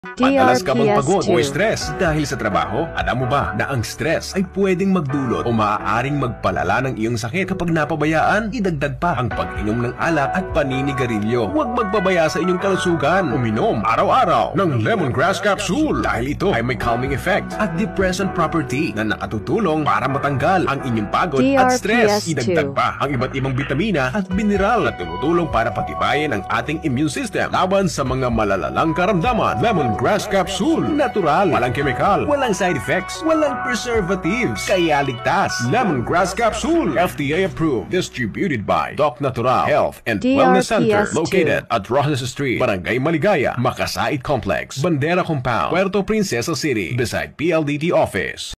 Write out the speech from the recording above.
Madalas ka bang pagod o DRPS2. stress dahil sa trabaho? Alam mo ba na ang stress ay pwedeng magdulot o maaaring magpalala ng iyong sakit kapag napabayaan? Idagdag pa ang pag-inom ng alak at paninigarilyo. Huwag magpabaya sa inyong kalusugan. Uminom araw-araw ng lemongrass capsule dahil ito ay may calming effect at depressant property na nakatutulong para matanggal ang inyong pagod at stress. DRPS2. Idagdag pa ang iba't ibang bitamina at mineral na tumutulong para patibayin ang ating immune system laban sa mga malalalang karamdaman. Lemongrass capsule. Natural. Walang chemical. Walang side effects. Walang preservatives. Kaya ligtas. Lemongrass capsule. FDA approved. Distributed by Doc Natural Health and Wellness Center. DRPS2. Located at Rosas Street, Barangay Maligaya, Makasait Complex, Bandera Compound, Puerto Princesa City, beside PLDT office.